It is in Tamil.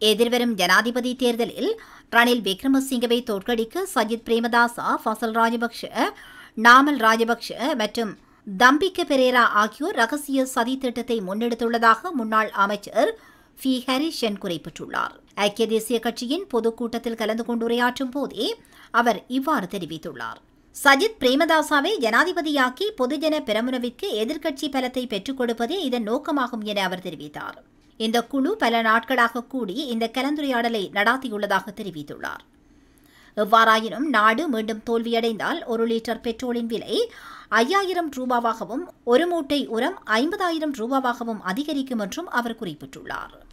எதிர்வரும் ஜனாதிபதி தேர்தலில் ரணில் விக்ரமசிங்கவை தோற்கடிக்க சஜித் பிரேமதாசா, ஃபசல் ராஜபக்ஷ, நாமல் ராஜபக்ஷ மற்றும் தம்பிக்க பெரேரா ஆகியோர் ரகசிய சதி திட்டத்தை முன்னெடுத்துள்ளதாக முன்னாள் அமைச்சர் ஃபி ஹரிஷன் குறிப்பிட்டுள்ளார். ஐக்கிய தேசிய கட்சியின் பொதுக்கூட்டத்தில் கலந்து கொண்டு உரையாற்றும் போதே அவர் இவ்வாறு தெரிவித்துள்ளார். சஜித் பிரேமதாசாவை ஜனாதிபதியாக்கி பொதுஜன பெரமுனவிற்கு எதிர்க்கட்சி பலத்தை பெற்றுக் கொடுப்பதே இதன் நோக்கமாகும் என அவர் தெரிவித்தார். இந்த குழு பல நாட்களாக கூடி இந்த கலந்துரையாடலை நடாத்தியுள்ளதாக தெரிவித்துள்ளார். எவ்வாறாயினும் நாடு மீண்டும் தோல்வியடைந்தால் 1 லிட்டர் பெட்ரோலின் விலை 5000 ரூபாவாகவும் 1 மூட்டை உரம் 50,000 ரூபாவாகவும் அதிகரிக்கும் என்றும் அவர் குறிப்பிட்டுள்ளார்.